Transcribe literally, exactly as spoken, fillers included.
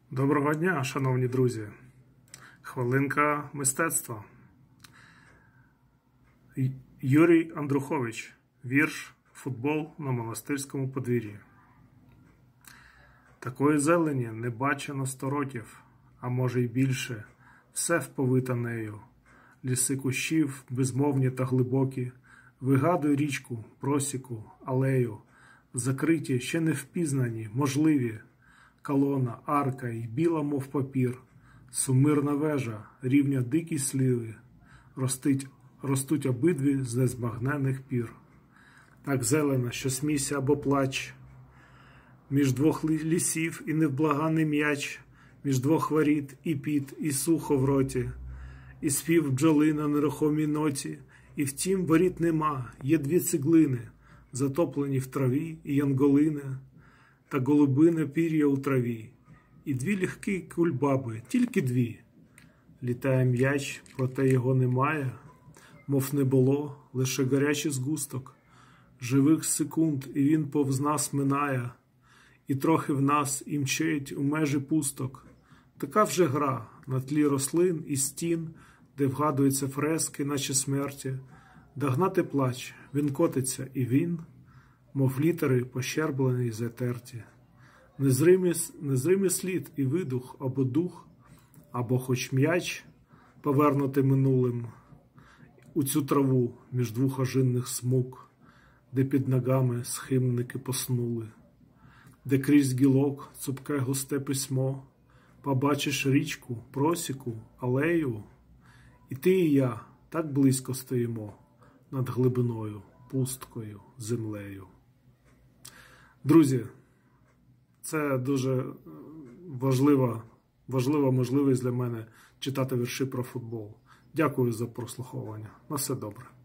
Доброго дня, шановні друзі! Хвилинка мистецтва. Юрій Андрухович. Вірш «Футбол на монастирському подвір'ї». Такої зелені не бачено сто років, а може й більше. Все вповита нею. Ліси кущів, безмовні та глибокі. Вигадуй річку, просіку, алею. Закриті, ще не впізнані, можливі. Колона, арка й біла, мов папір. Сумирна вежа, рівня дикі сліви. Ростить, ростуть обидві з незбагненних пір. Так зелена, що смійся або плач. Між двох лісів і невблаганий м'яч. Між двох воріт і піт, і сухо в роті. І спів бджоли на нерухомій ноті. І втім воріт нема, є дві цеглини, затоплені в траві і янголини, та голубине пір'я у траві, і дві легкі кульбаби, тільки дві. Літає м'яч, проте його немає, мов не було, лише гарячий згусток, живих секунд, і він повз нас минає, і трохи в нас і мчить у межі пусток. Така вже гра на тлі рослин і стін, де вгадуються фрески, наче смерті. Догнати плач, він котиться, і він, мов літери пощерблені й затерті. Незримий, незримий слід і видух, або дух, або хоч м'яч, повернутий минулим, у цю траву між двох ожинних смуг, де під ногами схимники поснули, де крізь гілок цупке густе письмо, побачиш річку, просіку, алею, і ти і я так близько стоїмо над глибиною, пусткою, землею. Друзі, це дуже важлива, важлива можливість для мене читати вірші про футбол. Дякую за прослуховування. На все добре.